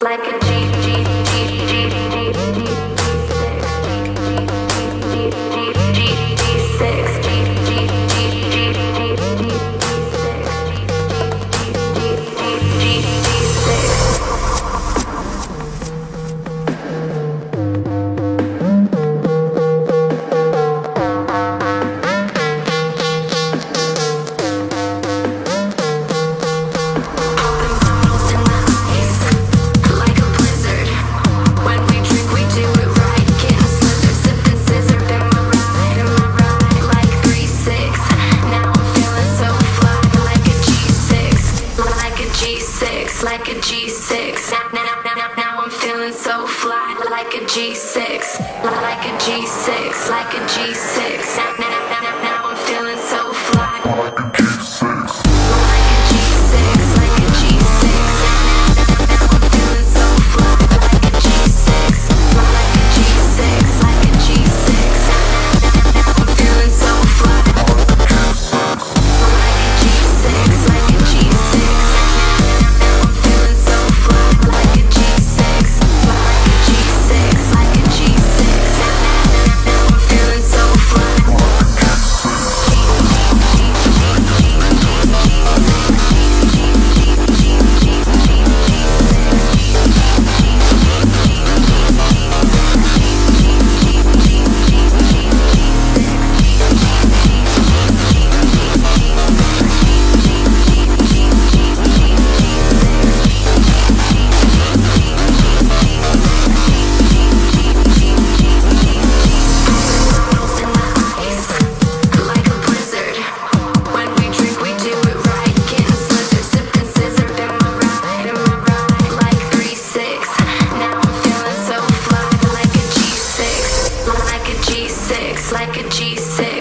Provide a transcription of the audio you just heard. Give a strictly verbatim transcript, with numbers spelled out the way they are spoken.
Like a G, G, G, G, G, G, G6, G, G, G, G, G, like a G six. Now, now, now, now, now I'm feeling so fly, like a G six, like a G six, like a G six. Now, now, now, now, now I'm feeling so fly, like a G six, like a G six, like a G six. Now, now, now, now I'm feeling so fly, like a G six, like a G six, like a G six. Now, now, now, now I'm feeling so fly, like a G six, like a G six. Like a G six.